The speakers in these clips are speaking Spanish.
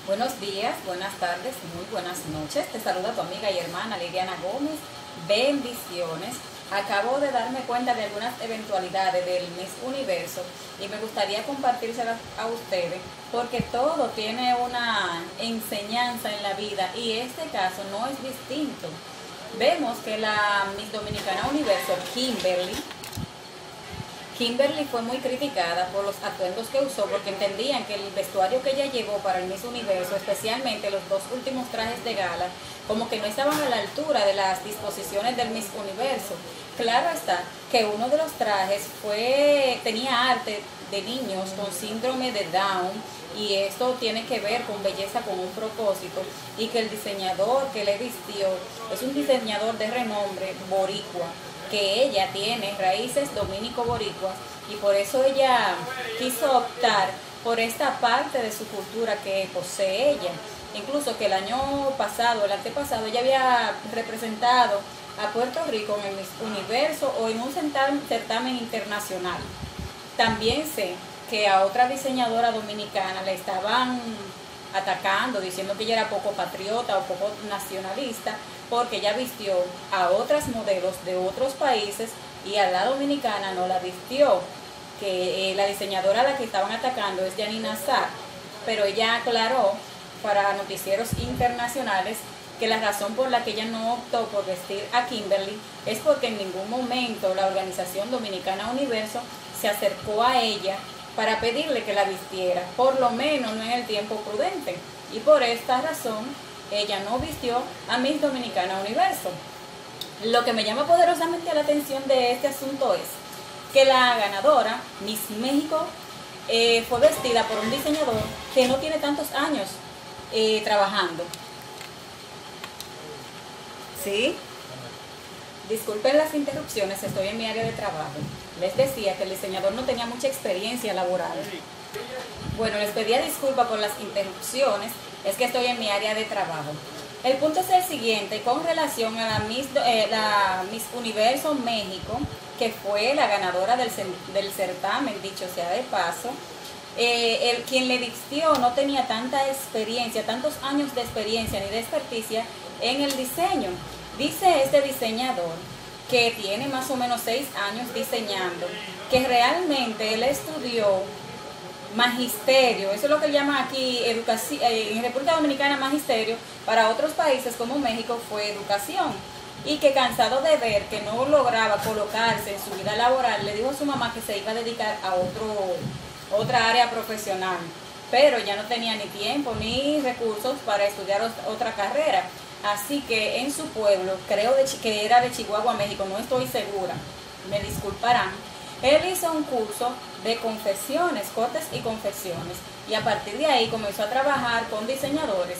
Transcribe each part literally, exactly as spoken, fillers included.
Buenos días, buenas tardes, muy buenas noches. Te saluda tu amiga y hermana Liliana Gómez. Bendiciones. Acabo de darme cuenta de algunas eventualidades del Miss Universo y me gustaría compartírselas a ustedes porque todo tiene una enseñanza en la vida y este caso no es distinto. Vemos que la Miss Dominicana Universo, Kimberly, Kimberly fue muy criticada por los atuendos que usó porque entendían que el vestuario que ella llevó para el Miss Universo, especialmente los dos últimos trajes de gala, como que no estaban a la altura de las disposiciones del Miss Universo. Claro está que uno de los trajes fue tenía arte de niños con síndrome de Down y esto tiene que ver con belleza con un propósito y que el diseñador que le vistió es un diseñador de renombre boricua, que ella tiene raíces dominico-boricuas y por eso ella quiso optar por esta parte de su cultura que posee ella. Incluso que el año pasado, el antepasado, ella había representado a Puerto Rico en el Miss Universo o en un certamen internacional. También sé que a otra diseñadora dominicana le estaban atacando, diciendo que ella era poco patriota o poco nacionalista, porque ella vistió a otras modelos de otros países y a la dominicana no la vistió, que eh, la diseñadora a la que estaban atacando es Janina Sarr, pero ella aclaró para noticieros internacionales que la razón por la que ella no optó por vestir a Kimberly es porque en ningún momento la organización Dominicana Universo se acercó a ella para pedirle que la vistiera, por lo menos no en el tiempo prudente, y por esta razón ella no vistió a Miss Dominicana Universo. Lo que me llama poderosamente la atención de este asunto es que la ganadora, Miss México, eh, fue vestida por un diseñador que no tiene tantos años eh, trabajando. ¿Sí? Disculpen las interrupciones, estoy en mi área de trabajo. Les decía que el diseñador no tenía mucha experiencia laboral. Bueno, les pedía disculpas por las interrupciones, es que estoy en mi área de trabajo. El punto es el siguiente, con relación a la Miss, eh, la Miss Universo México, que fue la ganadora del, del certamen, dicho sea de paso, eh, el, quien le vistió no tenía tanta experiencia, tantos años de experiencia ni de experticia en el diseño. Dice este diseñador que tiene más o menos seis años diseñando, que realmente él estudió magisterio, eso es lo que él llama aquí educación, en República Dominicana magisterio, para otros países como México fue educación, y que cansado de ver que no lograba colocarse en su vida laboral, le dijo a su mamá que se iba a dedicar a otro, otra área profesional, pero ya no tenía ni tiempo ni recursos para estudiar otra carrera. Así que en su pueblo, creo de, que era de Chihuahua, México, no estoy segura, me disculparán, él hizo un curso de confecciones, cortes y confecciones, y a partir de ahí comenzó a trabajar con diseñadores.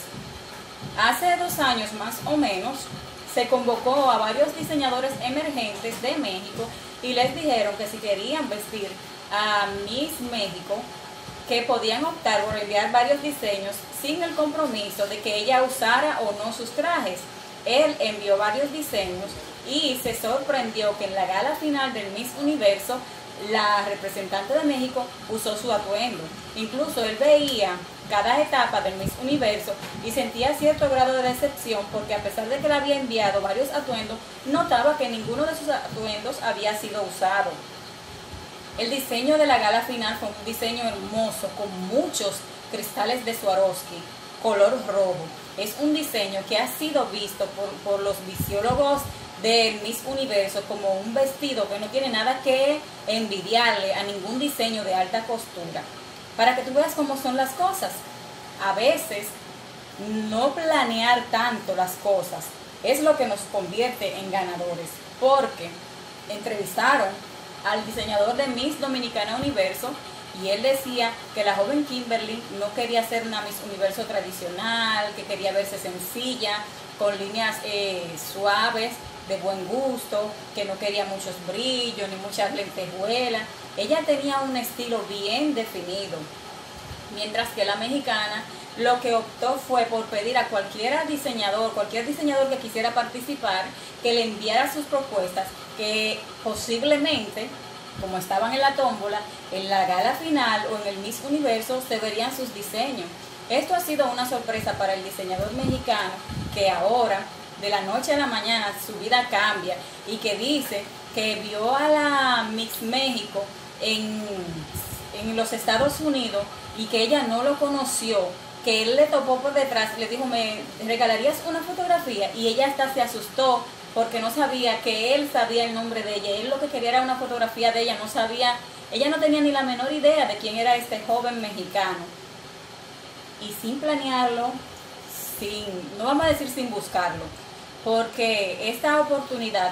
Hace dos años más o menos, se convocó a varios diseñadores emergentes de México y les dijeron que si querían vestir a Miss México, que podían optar por enviar varios diseños sin el compromiso de que ella usara o no sus trajes. Él envió varios diseños y se sorprendió que en la gala final del Miss Universo la representante de México usó su atuendo. Incluso él veía cada etapa del Miss Universo y sentía cierto grado de decepción porque a pesar de que le había enviado varios atuendos, notaba que ninguno de sus atuendos había sido usado. El diseño de la gala final fue un diseño hermoso con muchos cristales de Swarovski, color rojo. Es un diseño que ha sido visto por, por los visiólogos del Miss Universo como un vestido que no tiene nada que envidiarle a ningún diseño de alta costura. Para que tú veas cómo son las cosas. A veces no planear tanto las cosas es lo que nos convierte en ganadores, porque entrevistaron al diseñador de Miss Dominicana Universo y él decía que la joven Kimberly no quería ser una Miss Universo tradicional, que quería verse sencilla, con líneas eh, suaves, de buen gusto, que no quería muchos brillos ni muchas lentejuelas. Ella tenía un estilo bien definido, mientras que la mexicana lo que optó fue por pedir a cualquier diseñador, cualquier diseñador que quisiera participar, que le enviara sus propuestas, que posiblemente como estaban en la tómbola, en la gala final o en el Miss Universo se verían sus diseños. Esto ha sido una sorpresa para el diseñador mexicano, que ahora, de la noche a la mañana, su vida cambia y que dice que vio a la Miss México en, en los Estados Unidos y que ella no lo conoció, que él le topó por detrás y le dijo, ¿me regalarías una fotografía? Y ella hasta se asustó porque no sabía que él sabía el nombre de ella. Él lo que quería era una fotografía de ella, no sabía, ella no tenía ni la menor idea de quién era este joven mexicano. Y sin planearlo, sin, no vamos a decir sin buscarlo, porque esta oportunidad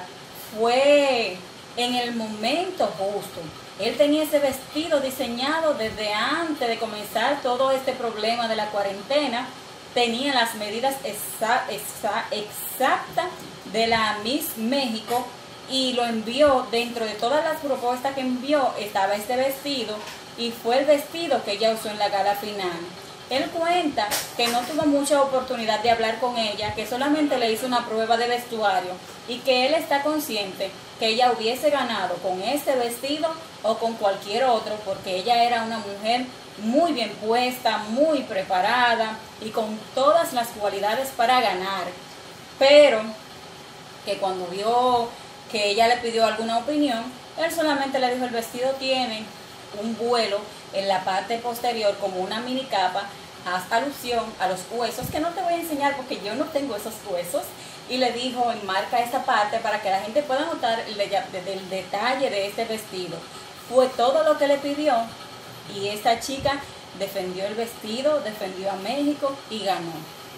fue en el momento justo. Él tenía ese vestido diseñado desde antes de comenzar todo este problema de la cuarentena. Tenía las medidas exa, exa, exactas de la Miss México y lo envió. Dentro de todas las propuestas que envió estaba este vestido y fue el vestido que ella usó en la gala final. Él cuenta que no tuvo mucha oportunidad de hablar con ella, que solamente le hizo una prueba de vestuario y que él está consciente que ella hubiese ganado con este vestido o con cualquier otro, porque ella era una mujer muy bien puesta, muy preparada y con todas las cualidades para ganar. Pero que cuando vio que ella le pidió alguna opinión, él solamente le dijo, el vestido tiene un vuelo en la parte posterior como una mini capa, haz alusión a los huesos, que no te voy a enseñar porque yo no tengo esos huesos, y le dijo, enmarca esta parte para que la gente pueda notar el, el detalle de este vestido. Fue todo lo que le pidió y esta chica defendió el vestido, defendió a México y ganó.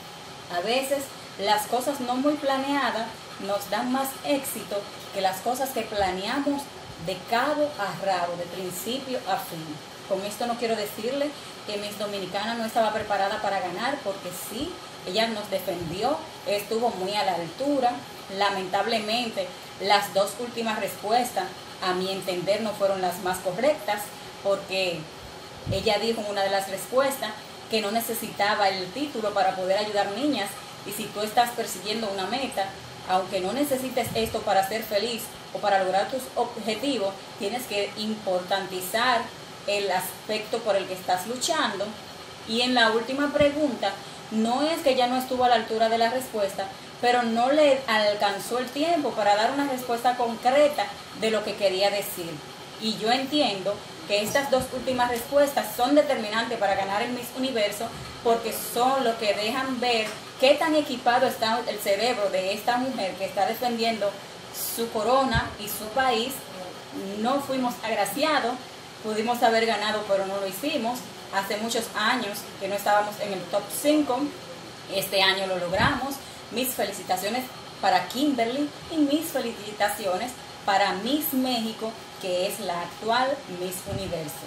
A veces las cosas no muy planeadas nos dan más éxito que las cosas que planeamos de cabo a rabo, de principio a fin. Con esto no quiero decirle que Miss Dominicana no estaba preparada para ganar, porque sí, ella nos defendió, estuvo muy a la altura. Lamentablemente, las dos últimas respuestas, a mi entender, no fueron las más correctas, porque ella dijo en una de las respuestas que no necesitaba el título para poder ayudar niñas, y si tú estás persiguiendo una meta, aunque no necesites esto para ser feliz o para lograr tus objetivos, tienes que importantizar el aspecto por el que estás luchando. Y en la última pregunta, no es que ella no estuvo a la altura de la respuesta, pero no le alcanzó el tiempo para dar una respuesta concreta de lo que quería decir. Y yo entiendo que estas dos últimas respuestas son determinantes para ganar el Miss Universo, porque son lo que dejan ver qué tan equipado está el cerebro de esta mujer que está defendiendo su corona y su país. No fuimos agraciados, pudimos haber ganado pero no lo hicimos. Hace muchos años que no estábamos en el top cinco, este año lo logramos. Mis felicitaciones para Kimberly y mis felicitaciones para Miss México, que es la actual Miss Universo.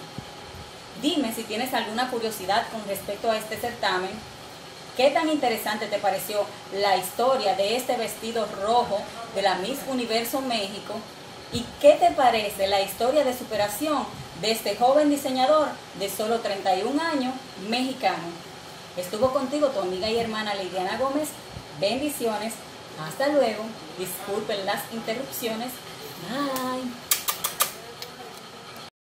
Dime si tienes alguna curiosidad con respecto a este certamen. ¿Qué tan interesante te pareció la historia de este vestido rojo de la Miss Universo México? ¿Y qué te parece la historia de superación de este joven diseñador de solo treinta y un años, mexicano? Estuvo contigo tu amiga y hermana Leidiana Gómez. Bendiciones. Hasta luego. Disculpen las interrupciones. Bye.